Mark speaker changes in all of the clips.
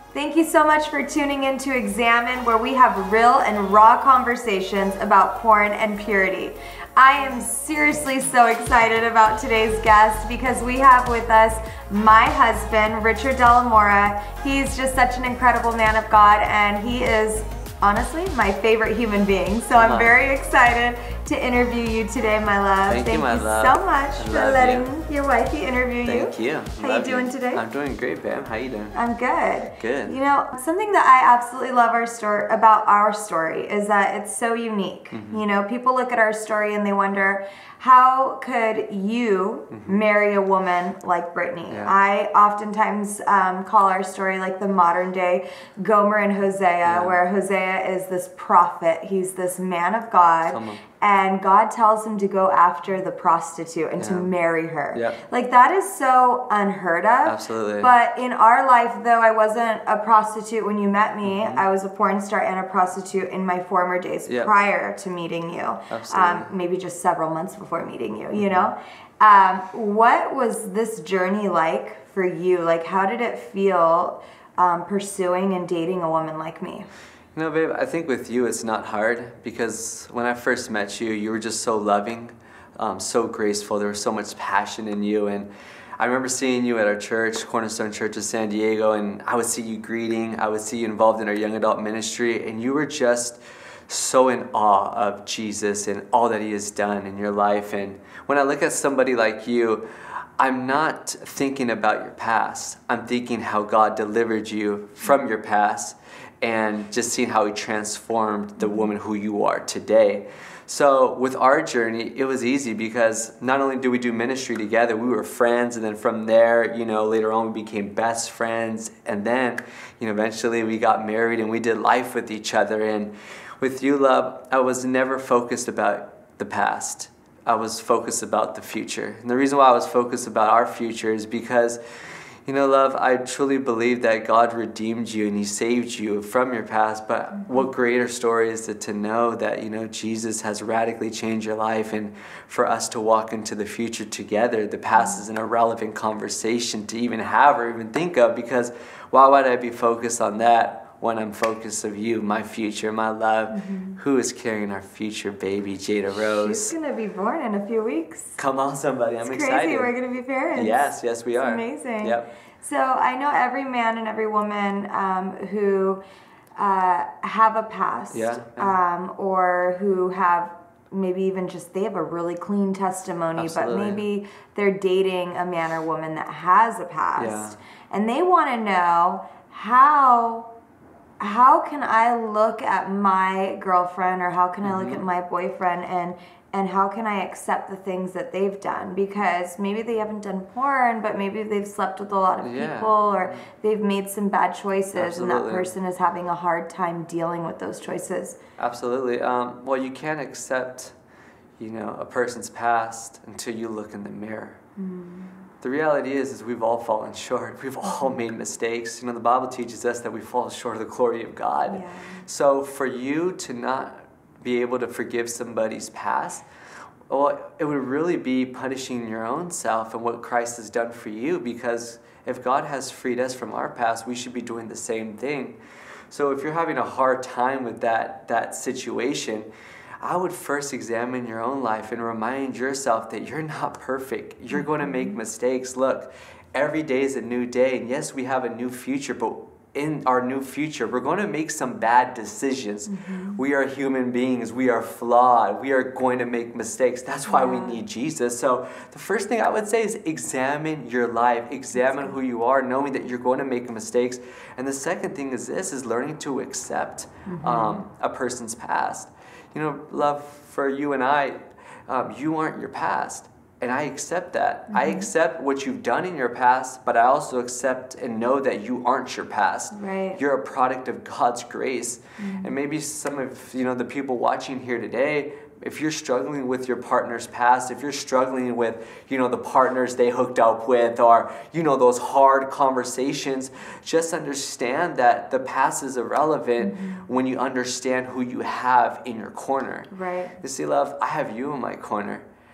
Speaker 1: Thank you so much for tuning in to eXXXamine, where we have real and raw conversations about porn and purity. I am seriously so excited about today's guest because we have with us my husband, Richard De La Mora. He's just such an incredible man of God, and he is honestly my favorite human being. So I'm very excited to interview you today, my love.
Speaker 2: Thank you, my love.
Speaker 1: So much for letting your wifey interview you.
Speaker 2: Thank you.
Speaker 1: How you doing today?
Speaker 2: I'm doing great, babe. How you doing?
Speaker 1: I'm good.
Speaker 2: Good.
Speaker 1: You know, something that I absolutely love about our story is that it's so unique. You know, people look at our story and they wonder, how could you marry a woman like Brittni?
Speaker 2: Yeah.
Speaker 1: I oftentimes call our story like the modern day Gomer and Hosea, where Hosea is this prophet. He's this man of God. And God tells him to go after the prostitute and to marry her. Like, that is so unheard of.
Speaker 2: Absolutely.
Speaker 1: But in our life, though I wasn't a prostitute when you met me, I was a porn star and a prostitute in my former days prior to meeting you.
Speaker 2: Absolutely.
Speaker 1: Maybe just several months before meeting you, you know? What was this journey like for you? Like, how did it feel pursuing and dating a woman like me?
Speaker 2: You know, babe, I think with you it's not hard, because when I first met you, you were just so loving, so graceful. There was so much passion in you. And I remember seeing you at our church, Cornerstone Church of San Diego, and I would see you greeting, I would see you involved in our young adult ministry, and you were just so in awe of Jesus and all that he has done in your life. And when I look at somebody like you, I'm not thinking about your past. I'm thinking how God delivered you from your past, and just seeing how he transformed the woman who you are today. So with our journey, it was easy, because not only did we do ministry together, we were friends, and then from there, you know, later on we became best friends, and then, you know, eventually we got married and we did life with each other. And with you, love, I was never focused about the past. I was focused about the future. And the reason why I was focused about our future is because, you know, love, I truly believe that God redeemed you and he saved you from your past. But what greater story is it to know that, you know, Jesus has radically changed your life, and for us to walk into the future together. The past is an irrelevant conversation to even have or even think of, because why would I be focused on that when I'm focused of you, my future, my love, who is carrying our future baby, Jada Rose.
Speaker 1: She's going to be born in a few weeks.
Speaker 2: Come on, somebody. I'm excited.
Speaker 1: It's crazy. We're going to be parents.
Speaker 2: Yes, yes, we are.
Speaker 1: It's amazing.
Speaker 2: Yep.
Speaker 1: So I know every man and every woman who have a past, or who have maybe even just, they have a really clean testimony, but maybe they're dating a man or woman that has a past, and they want to know how can I look at my girlfriend, or how can I look at my boyfriend, and how can I accept the things that they've done? Because maybe they haven't done porn, but maybe they've slept with a lot of people, or they've made some bad choices, and that person is having a hard time dealing with those choices.
Speaker 2: Absolutely. Well, you can't accept, you know, a person's past until you look in the mirror. The reality is we've all fallen short. We've all made mistakes. You know, the Bible teaches us that we fall short of the glory of God. So for you to not be able to forgive somebody's past, well, it would really be punishing your own self and what Christ has done for you, because if God has freed us from our past, we should be doing the same thing. So if you're having a hard time with that situation, I would first examine your own life and remind yourself that you're not perfect. You're going to make mistakes. Look, every day is a new day. And yes, we have a new future, but in our new future, we're going to make some bad decisions. We are human beings. We are flawed. We are going to make mistakes. That's why we need Jesus. So the first thing I would say is examine your life. Examine who you are, knowing that you're going to make mistakes. And the second thing is learning to accept a person's past. You know, love, for you and I, you aren't your past. And I accept that. I accept what you've done in your past, but I also accept and know that you aren't your past. You're a product of God's grace. And maybe some of, you know, the people watching here today, if you're struggling with your partner's past, if you're struggling with, you know, the partners they hooked up with, or, you know, those hard conversations, just understand that the past is irrelevant when you understand who you have in your corner. You see, love, I have you in my corner.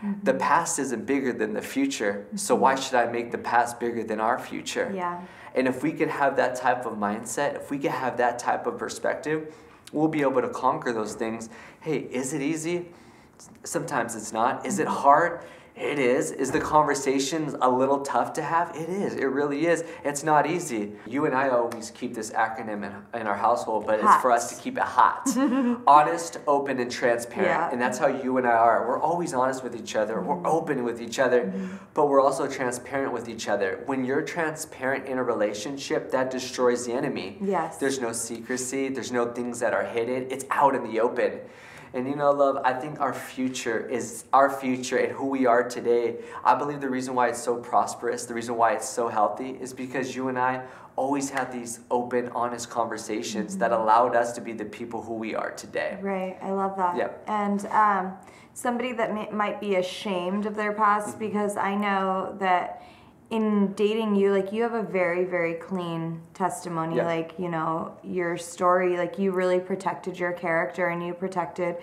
Speaker 2: The past isn't bigger than the future, so why should I make the past bigger than our future?
Speaker 1: Yeah.
Speaker 2: And if we could have that type of mindset, if we could have that type of perspective, we'll be able to conquer those things. Hey, is it easy? Sometimes it's not. Is it hard? It is. Is the conversation a little tough to have? It is. It really is. It's not easy. You and I always keep this acronym in our household, but it's for us to keep it hot. Honest, open, and transparent.
Speaker 1: Yeah.
Speaker 2: And that's how you and I are. We're always honest with each other. We're open with each other, but we're also transparent with each other. When you're transparent in a relationship, that destroys the enemy.
Speaker 1: Yes.
Speaker 2: There's no secrecy. There's no things that are hidden. It's out in the open. And you know, love, I think our future and who we are today. I believe the reason why it's so prosperous, the reason why it's so healthy is because you and I always had these open, honest conversations that allowed us to be the people who we are today.
Speaker 1: Right, I love that.
Speaker 2: Yeah.
Speaker 1: And somebody that might be ashamed of their past, because I know that in dating you, like, you have a very, very clean testimony.
Speaker 2: Yeah.
Speaker 1: Like, you know, your story, like, you really protected your character and you protected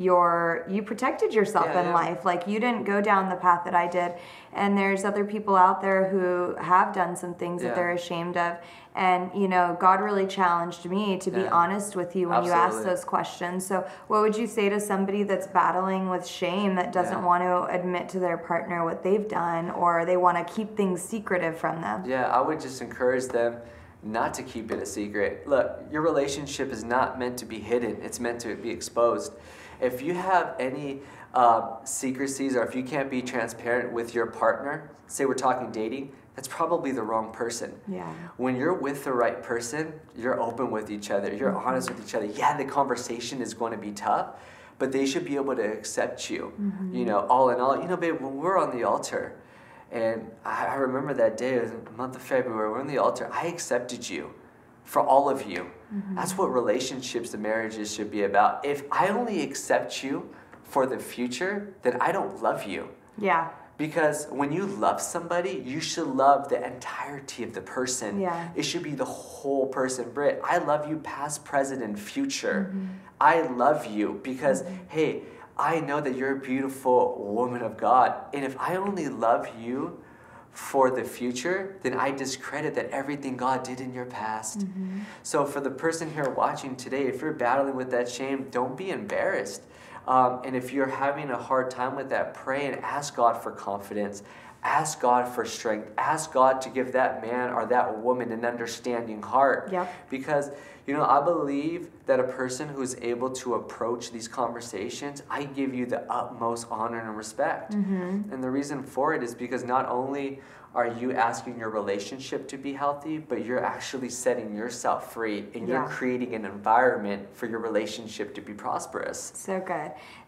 Speaker 1: yourself in life. Like, you didn't go down the path that I did. And there's other people out there who have done some things that they're ashamed of. And, you know, God really challenged me to be honest with you when you ask those questions. So what would you say to somebody that's battling with shame, that doesn't want to admit to their partner what they've done, or they want to keep things secretive from them?
Speaker 2: Yeah, I would just encourage them not to keep it a secret. Look, your relationship is not meant to be hidden. It's meant to be exposed. If you have any secrecies, or if you can't be transparent with your partner, say we're talking dating, that's probably the wrong person.
Speaker 1: Yeah.
Speaker 2: When you're with the right person, you're open with each other. You're honest with each other. Yeah, the conversation is going to be tough, but they should be able to accept you. You know, all in all, you know, babe, when we're on the altar, and I remember that day, it was the month of February, we're on the altar, I accepted you for all of you. That's what relationships and marriages should be about. If I only accept you for the future, then I don't love you.
Speaker 1: Yeah.
Speaker 2: Because when you love somebody, you should love the entirety of the person.
Speaker 1: Yeah.
Speaker 2: It should be the whole person. Britt, I love you past, present, and future. I love you because, hey, I know that you're a beautiful woman of God. And if I only love you for the future, then I discredit that everything God did in your past. So for the person here watching today, if you're battling with that shame, don't be embarrassed. And if you're having a hard time with that, pray and ask God for confidence. Ask God for strength. Ask God to give that man or that woman an understanding heart.
Speaker 1: Yep.
Speaker 2: Because, you know, I believe that a person who's able to approach these conversations, I give you the utmost honor and respect. And the reason for it is because not only are you asking your relationship to be healthy, but you're actually setting yourself free, and you're creating an environment for your relationship to be prosperous.
Speaker 1: So good.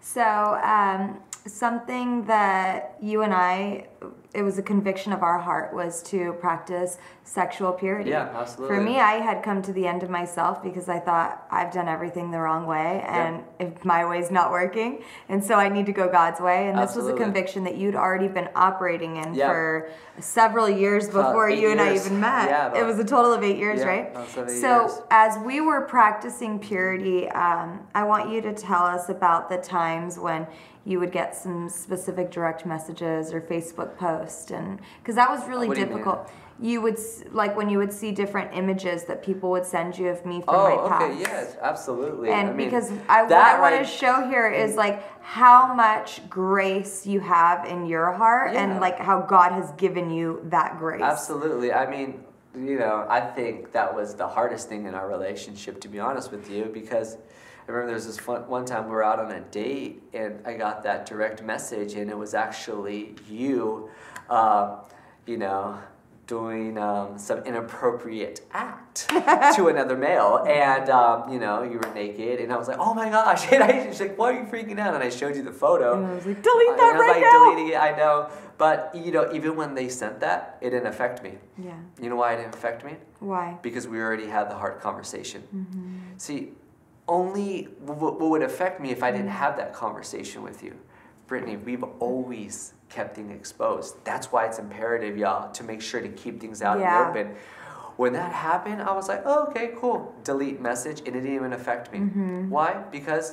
Speaker 1: So something that you and I, it was a conviction of our heart, was to practice sexual purity.
Speaker 2: Yeah, absolutely.
Speaker 1: For me, I had come to the end of myself because I thought I've done everything the wrong way, and if my way's not working, and so I need to go God's way. And this was a conviction that you'd already been operating in for several years before you and I even met.
Speaker 2: Yeah,
Speaker 1: it was a total of 8 years, right? So as we were practicing purity, I want you to tell us about the times when you would get some specific direct messages or Facebook posts, and because that was really difficult. You would, like, when you would see different images that people would send you of me from my past.
Speaker 2: Okay, yes, absolutely.
Speaker 1: And
Speaker 2: I mean,
Speaker 1: because what I want to show here is, like, how much grace you have in your heart, and, like, how God has given you that grace.
Speaker 2: Absolutely. I mean, you know, I think that was the hardest thing in our relationship, to be honest with you, because I remember there was this one time we were out on a date, and I got that direct message, and it was actually you, you know, doing some inappropriate act to another male, and you know, you were naked, and I was like, oh my gosh, and she's like, why are you freaking out? And I showed you the photo,
Speaker 1: and I was like, delete that right now.
Speaker 2: Deleting it, I know, but you know, even when they sent that, it didn't affect me.
Speaker 1: Yeah.
Speaker 2: You know why it didn't affect me?
Speaker 1: Why?
Speaker 2: Because we already had the hard conversation. See, only what would affect me if I didn't have that conversation with you. Brittni, we've always kept things exposed. That's why it's imperative, y'all, to make sure to keep things out in the open. When that happened, I was like, oh, okay, cool. Delete message, and it didn't even affect me. Why? Because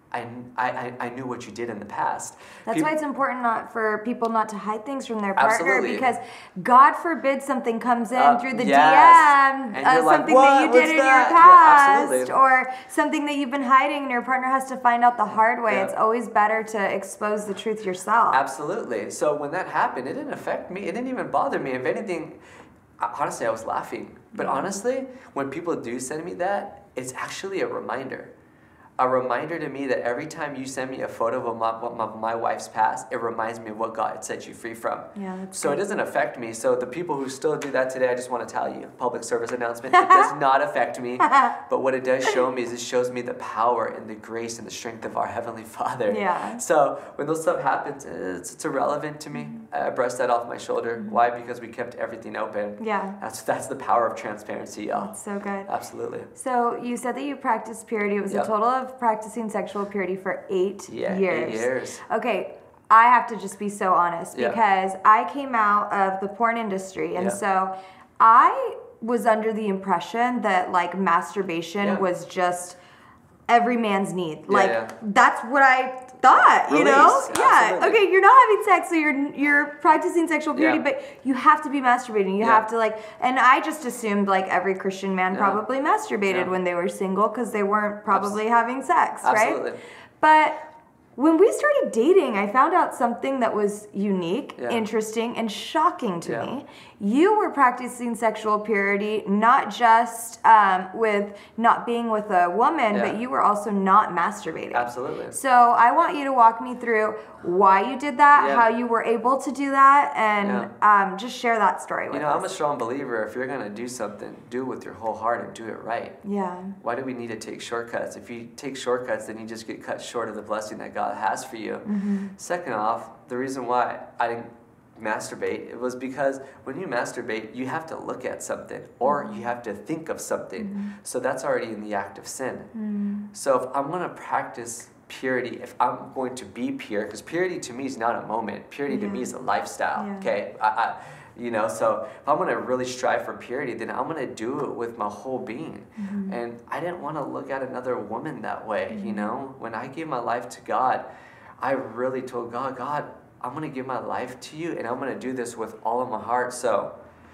Speaker 2: I knew what you did in the past.
Speaker 1: That's why it's important for people not to hide things from their partner.
Speaker 2: Absolutely.
Speaker 1: Because God forbid something comes in through the
Speaker 2: yes.
Speaker 1: DM, something
Speaker 2: like,
Speaker 1: that you did in your
Speaker 2: Yeah,
Speaker 1: past, or something that you've been hiding and your partner has to find out the hard way. It's always better to expose the truth yourself.
Speaker 2: Absolutely. So when that happened, it didn't affect me. It didn't even bother me. If anything, honestly, I was laughing. But honestly, when people do send me that, it's actually a reminder. A reminder to me that every time you send me a photo of my wife's past, it reminds me of what God set you free from.
Speaker 1: Yeah, that's
Speaker 2: so
Speaker 1: good.
Speaker 2: It doesn't affect me. So the people who still do that today, I just want to tell you, public service announcement, it does not affect me. But what it does show me is it shows me the power and the grace and the strength of our Heavenly Father.
Speaker 1: Yeah.
Speaker 2: So when those stuff happens, it's irrelevant to me. I brush that off my shoulder. Why? Because we kept everything open.
Speaker 1: Yeah.
Speaker 2: That's the power of transparency, y'all.
Speaker 1: That's so good.
Speaker 2: Absolutely.
Speaker 1: So you said that you practiced purity. It was a total of practicing sexual purity for 8 years.
Speaker 2: 8 years.
Speaker 1: Okay, I have to just be so honest because I came out of the porn industry, and so I was under the impression that like masturbation was just every man's need. That's what I thought, you know? Yeah. Okay, you're not having sex, so you're practicing sexual purity, but you have to be masturbating. You have to and I just assumed like every Christian man probably masturbated when they were single because they weren't probably having sex, right? But when we started dating, I found out something that was unique, interesting, and shocking to me. You were practicing sexual purity, not just with not being with a woman, but you were also not masturbating.
Speaker 2: Absolutely.
Speaker 1: So I want you to walk me through why you did that, how you were able to do that, and just share that story with us.
Speaker 2: You know, I'm a strong believer. If you're going to do something, do it with your whole heart and do it right.
Speaker 1: Yeah.
Speaker 2: Why do we need to take shortcuts? If you take shortcuts, then you just get cut short of the blessing that God has for you. Second off, the reason why I didn't masturbate, it was because when you masturbate, you have to look at something or you have to think of something. So that's already in the act of sin. So if I'm going to practice purity, if I'm going to be pure, because purity to me is not a moment. Purity to me is a lifestyle. Okay, you know. So if I'm going to really strive for purity, then I'm going to do it with my whole being. And I didn't want to look at another woman that way. You know, when I gave my life to God, I really told God, I'm going to give my life to you, and I'm going to do this with all of my heart. So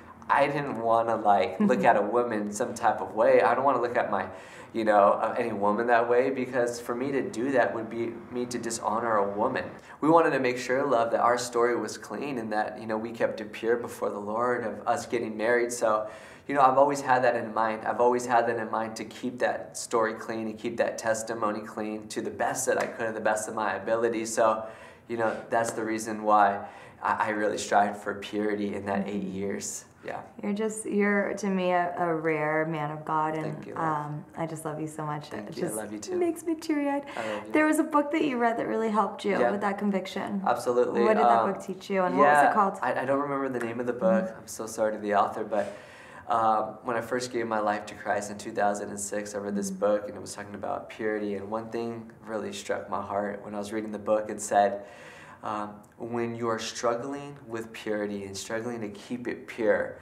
Speaker 2: I didn't want to like look at a woman some type of way. I don't want to look at my, you know, any woman that way, because for me to do that would be me to dishonor a woman. We wanted to make sure, love, that our story was clean and that, you know, we kept it pure before the Lord of us getting married. So, you know, I've always had that in mind. I've always had that in mind to keep that story clean and keep that testimony clean to the best that I could, and the best of my ability. So, you know, that's the reason why I really strived for purity in that 8 years. Yeah.
Speaker 1: You're to me a rare man of God, and
Speaker 2: Thank you,
Speaker 1: I just love you so much.
Speaker 2: Thank you. I love you too.
Speaker 1: It makes me teary-eyed.
Speaker 2: I love you.
Speaker 1: There was a book that you read that really helped you with that conviction.
Speaker 2: Absolutely.
Speaker 1: What did that book teach you, and what was it called?
Speaker 2: I don't remember the name of the book. I'm so sorry to the author, but when I first gave my life to Christ in 2006, I read this book, and it was talking about purity, and one thing really struck my heart when I was reading the book. It said, when you are struggling with purity and struggling to keep it pure,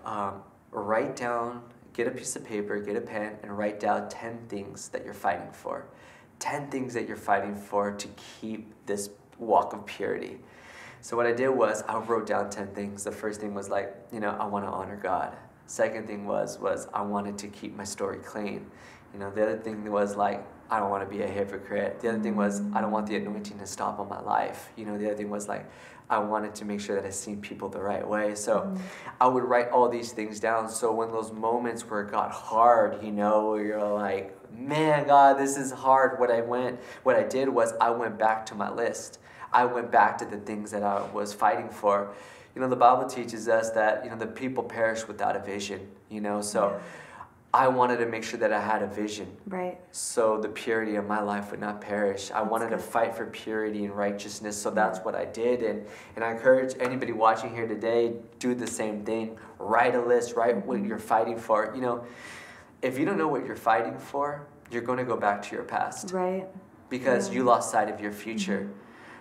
Speaker 2: write down, get a piece of paper, get a pen, and write down 10 things that you're fighting for. 10 things that you're fighting for to keep this walk of purity. So what I did was I wrote down 10 things. The first thing was like, you know, I want to honor God. Second thing was I wanted to keep my story clean. You know, the other thing was like, I don't want to be a hypocrite. The other thing was I don't want the anointing to stop on my life. You know, the other thing was like, I wanted to make sure that I seen people the right way. So I would write all these things down. So when those moments where it got hard, you know, where you're like, man, God, this is hard. What I did was I went back to my list. I went back to the things that I was fighting for. You know, the Bible teaches us that, you know, the people perish without a vision, you know, so I wanted to make sure that I had a vision.
Speaker 1: Right.
Speaker 2: So the purity of my life would not perish. I wanted to fight for purity and righteousness, so that's what I did. And I encourage anybody watching here today, do the same thing. Write a list, write what you're fighting for. You know, if you don't know what you're fighting for, you're going to go back to your past.
Speaker 1: Right.
Speaker 2: Because you lost sight of your future.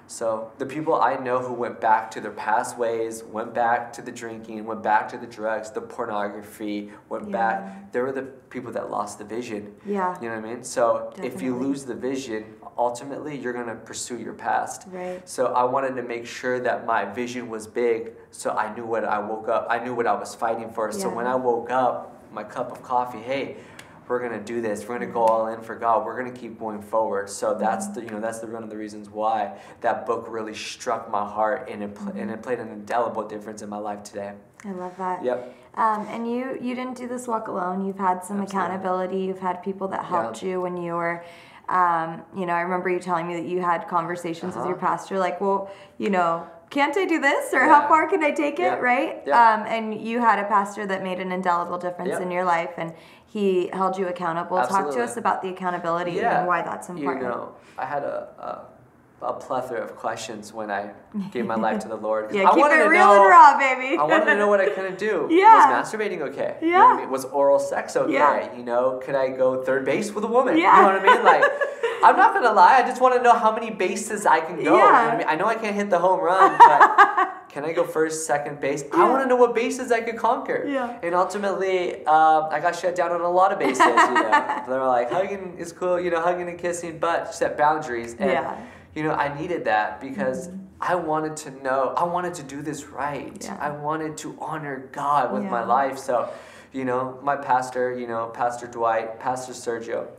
Speaker 2: So the people I know who went back to their past ways, went back to the drinking, went back to the drugs, the pornography, went back, they were the people that lost the vision.
Speaker 1: Yeah.
Speaker 2: You know what I mean? So if you
Speaker 1: Definitely.
Speaker 2: lose the vision, ultimately you're going to pursue your past.
Speaker 1: Right.
Speaker 2: So I wanted to make sure that my vision was big, so I knew what I woke up, I knew what I was fighting for. So when I woke up, my cup of coffee, hey, we're gonna do this. We're gonna go all in for God. We're gonna keep going forward. So that's the that's one of the reasons why that book really struck my heart, and it played an indelible difference in my life today.
Speaker 1: I love that.
Speaker 2: Yep.
Speaker 1: And you didn't do this walk alone. You've had some accountability. You've had people that helped you when you were. I remember you telling me that you had conversations with your pastor, like, well, can't I do this, or how far can I take it, right?
Speaker 2: Yeah.
Speaker 1: And you had a pastor that made an indelible difference in your life, and he held you accountable.
Speaker 2: Absolutely.
Speaker 1: Talk to us about the accountability and why that's important.
Speaker 2: I had a plethora of questions when I gave my life to the Lord.
Speaker 1: Yeah, keep it real and raw, baby.
Speaker 2: I wanted to know what I couldn't do.
Speaker 1: Yeah.
Speaker 2: Was masturbating okay?
Speaker 1: Yeah.
Speaker 2: You know what I mean? Was oral sex okay?
Speaker 1: Yeah.
Speaker 2: Could I go third base with a woman?
Speaker 1: Yeah.
Speaker 2: You know what I mean? Like, I'm not going to lie. I just want to know how many bases I can go. You know what I mean? I know I can't hit the home run, but can I go first, second base? Yeah. I want to know what bases I could conquer. Yeah. And ultimately, I got shut down on a lot of bases. They were like, hugging is cool, hugging and kissing, but set boundaries. And, I needed that because I wanted to know, I wanted to do this right. Yeah. I wanted to honor God with my life. So, my pastor, Pastor Dwight, Pastor Sergio,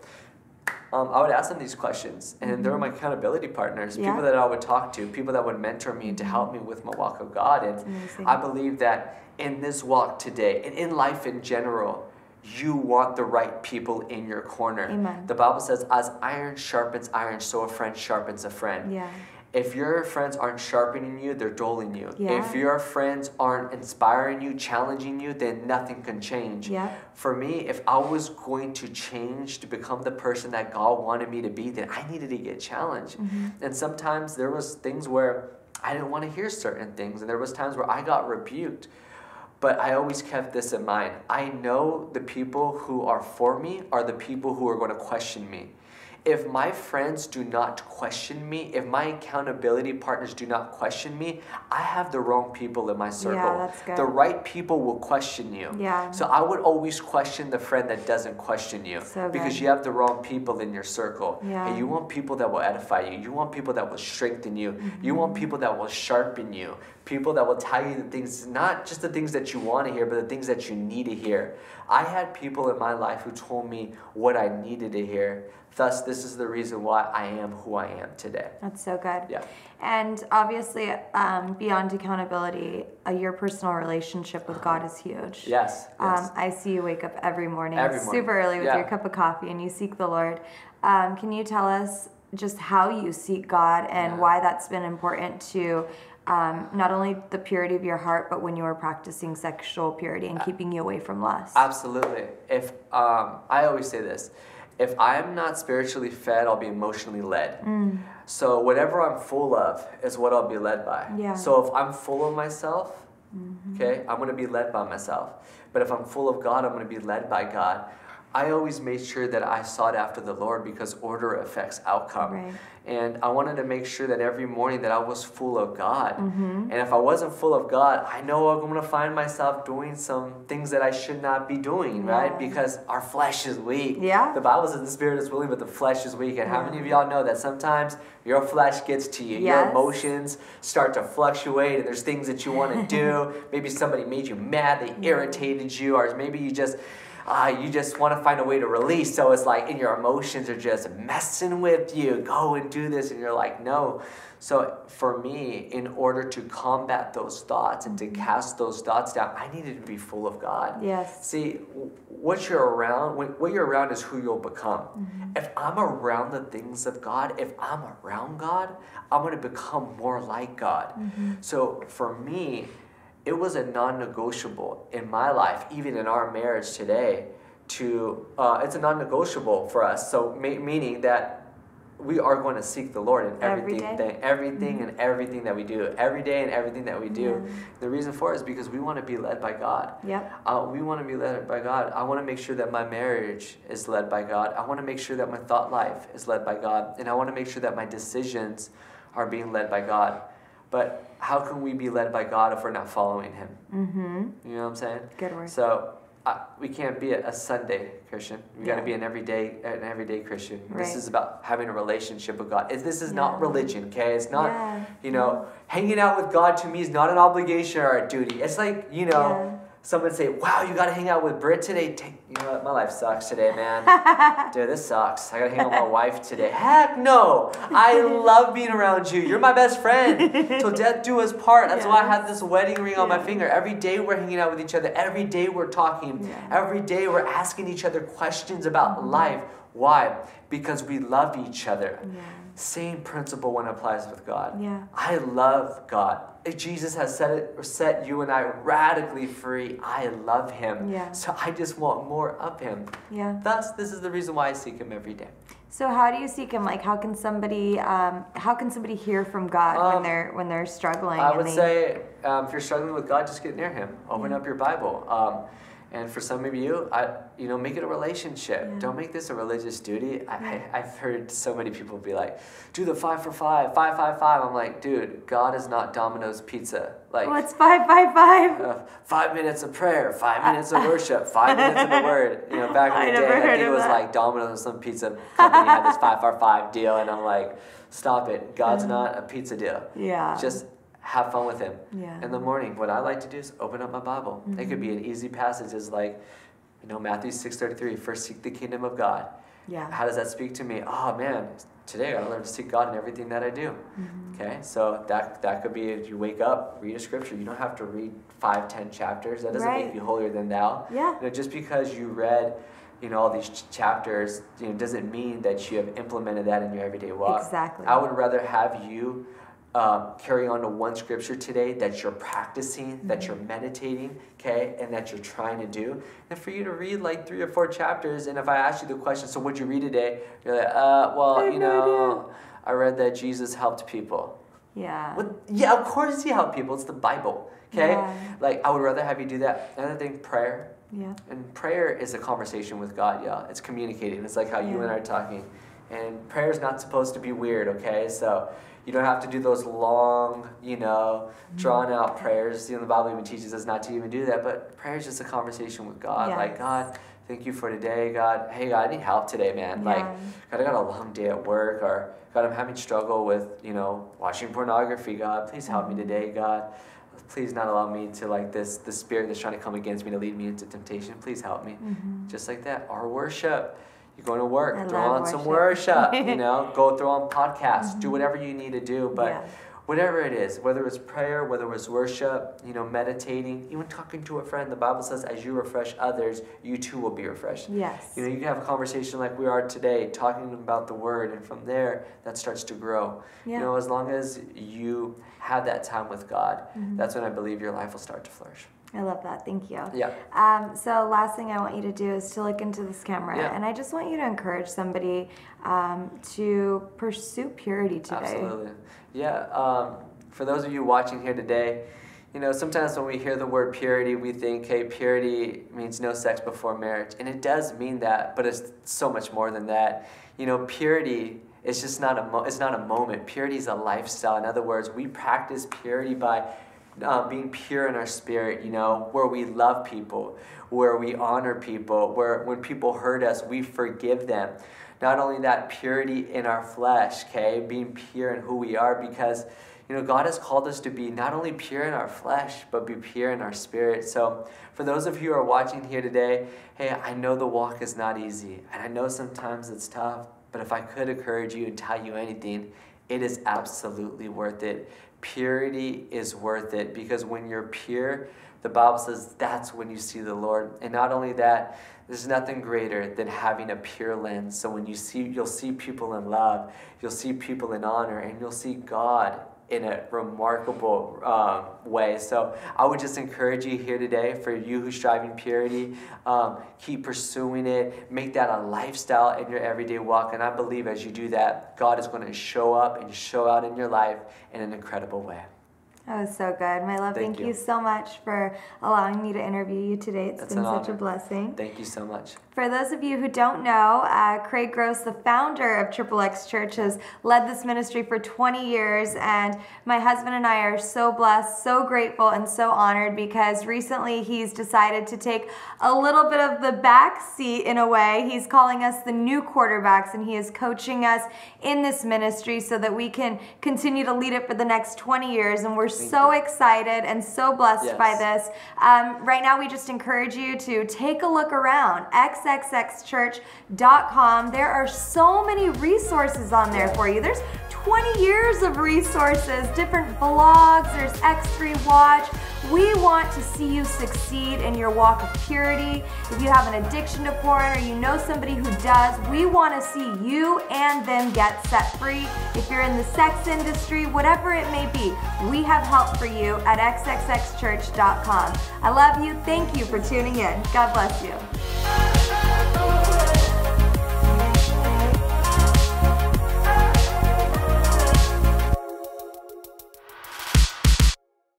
Speaker 2: I would ask them these questions, and they were my accountability partners, people that I would talk to, people that would mentor me to help me with my walk of God. And I believe that in this walk today, and in life in general, you want the right people in your corner.
Speaker 1: Amen.
Speaker 2: The Bible says, as iron sharpens iron, so a friend sharpens a friend.
Speaker 1: Yeah.
Speaker 2: If your friends aren't sharpening you, they're dulling you.
Speaker 1: Yeah.
Speaker 2: If your friends aren't inspiring you, challenging you, then nothing can change.
Speaker 1: Yeah.
Speaker 2: For me, if I was going to change to become the person that God wanted me to be, then I needed to get challenged. And sometimes there was things where I didn't want to hear certain things, and there was times where I got rebuked. But I always kept this in mind. I know the people who are for me are the people who are going to question me. If my friends do not question me, if my accountability partners do not question me, I have the wrong people in my circle.
Speaker 1: Yeah, that's good.
Speaker 2: The right people will question you.
Speaker 1: Yeah.
Speaker 2: So I would always question the friend that doesn't question you, because you have the wrong people in your circle.
Speaker 1: Yeah.
Speaker 2: And you want people that will edify you. You want people that will strengthen you. You want people that will sharpen you. People that will tell you the things, not just the things that you want to hear, but the things that you need to hear. I had people in my life who told me what I needed to hear. Thus, this is the reason why I am who I am today.
Speaker 1: That's so good.
Speaker 2: Yeah.
Speaker 1: And obviously, beyond accountability, your personal relationship with God is huge.
Speaker 2: Yes.
Speaker 1: I see you wake up every morning super early with your cup of coffee, and you seek the Lord. Can you tell us just how you seek God and why that's been important to not only the purity of your heart, but when you are practicing sexual purity and keeping you away from lust?
Speaker 2: Absolutely. If I always say this, if I'm not spiritually fed, I'll be emotionally led. So whatever I'm full of is what I'll be led by.
Speaker 1: Yeah.
Speaker 2: So if I'm full of myself, okay, I'm going to be led by myself. But if I'm full of God, I'm going to be led by God. I always made sure that I sought after the Lord because order affects outcome.
Speaker 1: Right.
Speaker 2: And I wanted to make sure that every morning that I was full of God. And if I wasn't full of God, I know I'm going to find myself doing some things that I should not be doing, right? Because our flesh is weak. Yeah. The Bible says the spirit is willing, but the flesh is weak. And how many of y'all know that sometimes your flesh gets to you? Your emotions start to fluctuate, and there's things that you want to do. Maybe somebody made you mad, they irritated you, or maybe you just want to find a way to release. So it's like, and your emotions are just messing with you. Go and do this. And you're like, no. So for me, in order to combat those thoughts and to cast those thoughts down, I needed to be full of God.
Speaker 1: Yes.
Speaker 2: See, what you're around is who you'll become. If I'm around the things of God, if I'm around God, I'm going to become more like God. So for me, it was a non-negotiable in my life, even in our marriage today, it's a non-negotiable for us. So meaning that we are going to seek the Lord in everything and everything that we do, every day and everything that we do. The reason for it is because we want to be led by God. We want to be led by God. I want to make sure that my marriage is led by God. I want to make sure that my thought life is led by God. And I want to make sure that my decisions are being led by God. But how can we be led by God if we're not following Him? You know what I'm saying?
Speaker 1: Good word.
Speaker 2: So we can't be a Sunday Christian. We got to be an everyday Christian.
Speaker 1: Right.
Speaker 2: This is about having a relationship with God. This is not religion, okay? It's not, hanging out with God to me is not an obligation or a duty. It's like, someone say, wow, you got to hang out with Britt today. You know what? My life sucks today, man. Dude, this sucks. I got to hang out with my wife today. Heck no. I love being around you. You're my best friend. Till death do us part. That's why I have this wedding ring on my finger. Every day we're hanging out with each other. Every day we're talking. Every day we're asking each other questions about life. Why? Because we love each other. Same principle when it applies with God. I love God. Jesus has set you and I radically free. I love Him. So I just want more of Him. Thus, this is the reason why I seek Him every day.
Speaker 1: So how do you seek Him? Like, how can somebody hear from God when they're struggling?
Speaker 2: I would say, if you're struggling with God, just get near Him. Open up your Bible. And for some of you, make it a relationship. Don't make this a religious duty. I've heard so many people be like, do the 5 for 5, 5, 5, 5. I'm like, dude, God is not Domino's Pizza. Like,
Speaker 1: what's 5, 5, 5?
Speaker 2: 5 minutes of prayer, 5 minutes of worship, 5 minutes in the Word. Back in the day, I think it was like Domino's, some pizza company had this 5 for 5 deal, and I'm like, stop it. God's not a pizza deal. Just have fun with Him. In the morning, what I like to do is open up my Bible. It could be an easy passage, is like, Matthew 6:33. First seek the kingdom of God. How does that speak to me? Oh man, today I gotta learn to seek God in everything that I do. Okay, so that could be, if you wake up, read a scripture. You don't have to read 5, 10 chapters. That doesn't make you holier than thou. Just because you read all these chapters, doesn't mean that you have implemented that in your everyday walk.
Speaker 1: Exactly.
Speaker 2: I would rather have you carry on to one scripture today that you're practicing, that you're meditating, okay, and that you're trying to do, and for you to read like 3 or 4 chapters, and if I ask you the question, so what'd you read today? You're like, I read that Jesus helped people. Of course He helped people. It's the Bible, okay? Like, I would rather have you do that. Another thing, prayer. And prayer is a conversation with God, It's communicating. It's like how you and I are talking. And prayer is not supposed to be weird, okay? So you don't have to do those long, drawn out prayers. The Bible even teaches us not to even do that. But prayer is just a conversation with God. Like, God, thank you for today. God, hey, God, I need help today, man. Like, God, I got a long day at work. Or, God, I'm having struggle with, watching pornography. God, please help me today, God. Please not allow me to, like, the spirit that's trying to come against me to lead me into temptation. Please help me. Just like that. Our worship. You're going to work, throw on some worship, go throw on podcasts, do whatever you need to do, but whatever it is, whether it's prayer, whether it's worship, meditating, even talking to a friend, the Bible says, as you refresh others, you too will be refreshed. You can have a conversation like we are today, talking about the Word, and from there, that starts to grow. As long as you have that time with God, that's when I believe your life will start to flourish.
Speaker 1: I love that. Thank you. So last thing I want you to do is to look into this camera. And I just want you to encourage somebody to pursue purity today.
Speaker 2: Absolutely. For those of you watching here today, sometimes when we hear the word purity, we think, hey, purity means no sex before marriage. And it does mean that, but it's so much more than that. Purity is just not a moment. Purity is a lifestyle. In other words, we practice purity by being pure in our spirit, where we love people, where we honor people, where when people hurt us, we forgive them. Not only that, purity in our flesh, okay, being pure in who we are, because, God has called us to be not only pure in our flesh, but be pure in our spirit. So for those of you who are watching here today, hey, I know the walk is not easy, and I know sometimes it's tough, but if I could encourage you and tell you anything, it is absolutely worth it. Purity is worth it, because when you're pure, the Bible says that's when you see the Lord. And not only that, there's nothing greater than having a pure lens. So when you'll see people in love, you'll see people in honor, and you'll see God in a remarkable way. So I would just encourage you here today, for you who's striving purity, keep pursuing it. Make that a lifestyle in your everyday walk. And I believe as you do that, God is going to show up and show out in your life in an incredible way.
Speaker 1: That was so good. My love, thank you so much for allowing me to interview you today. It's been such a blessing.
Speaker 2: Thank you so much.
Speaker 1: For those of you who don't know, Craig Gross, the founder of XXX Church, has led this ministry for 20 years, and my husband and I are so blessed, so grateful, and so honored because recently he's decided to take a little bit of the back seat in a way. He's calling us the new quarterbacks, and he is coaching us in this ministry so that we can continue to lead it for the next 20 years, and we're so excited and so blessed by this. Right now, we just encourage you to take a look around, eXXXchurch.com. There are so many resources on there for you. There's 20 years of resources, different blogs, there's X3 Watch. We want to see you succeed in your walk of purity. If you have an addiction to porn or you know somebody who does, we want to see you and them get set free. If you're in the sex industry, whatever it may be, we have help for you at eXXXchurch.com. I love you. Thank you for tuning in. God bless you.